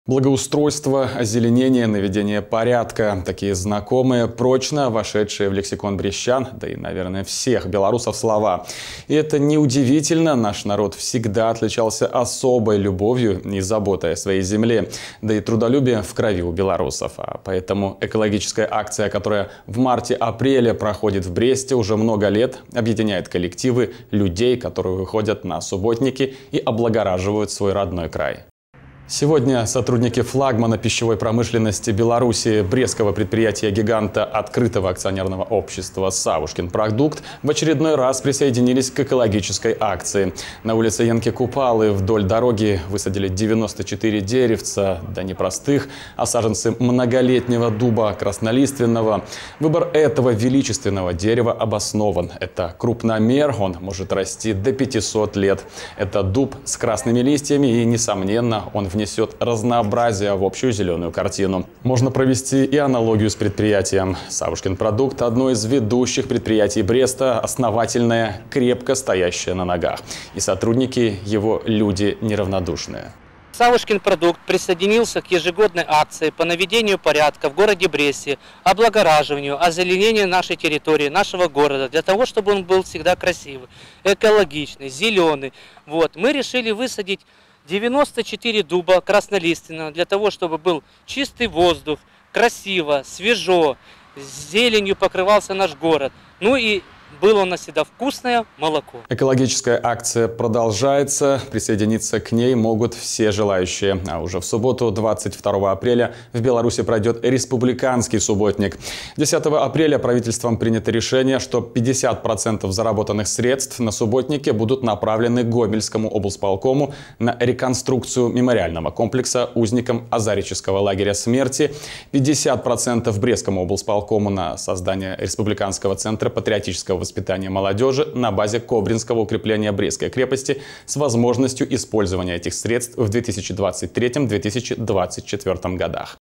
Благоустройство, озеленение, наведение порядка – такие знакомые, прочно вошедшие в лексикон брестчан, да и, наверное, всех белорусов слова. И это неудивительно, наш народ всегда отличался особой любовью и заботой о своей земле, да и трудолюбие в крови у белорусов. А поэтому экологическая акция, которая в марте-апреле проходит в Бресте уже много лет, объединяет коллективы людей, которые выходят на субботники и облагораживают свой родной край. Сегодня сотрудники флагмана пищевой промышленности Беларуси брестского предприятия-гиганта открытого акционерного общества «Савушкин продукт» в очередной раз присоединились к экологической акции. На улице Янки Купалы вдоль дороги высадили 94 деревца, да не простых, а саженцы многолетнего дуба краснолиственного. Выбор этого величественного дерева обоснован. Это крупномер, он может расти до 500 лет. Это дуб с красными листьями и, несомненно, он внесет разнообразие в общую зеленую картину. Можно провести и аналогию с предприятием. «Савушкин продукт» – одно из ведущих предприятий Бреста, основательное, крепко стоящее на ногах. И сотрудники его люди неравнодушные. «Савушкин продукт» присоединился к ежегодной акции по наведению порядка в городе Бресте, облагораживанию, озеленению нашей территории, нашего города, для того, чтобы он был всегда красивый, экологичный, зеленый. Мы решили высадить 94 дуба краснолиственного, для того, чтобы был чистый воздух, красиво, свежо, с зеленью покрывался наш город. Ну и было у нас всегда вкусное молоко. Экологическая акция продолжается. Присоединиться к ней могут все желающие. А уже в субботу, 22 апреля, в Беларуси пройдет республиканский субботник. 10 апреля правительством принято решение, что 50% заработанных средств на субботнике будут направлены Гомельскому облсполкому на реконструкцию мемориального комплекса узникам Азарического лагеря смерти, 50% Брестскому облсполкому на создание Республиканского центра патриотического воспитания молодежи на базе Кобринского укрепления Брестской крепости с возможностью использования этих средств в 2023-2024 годах.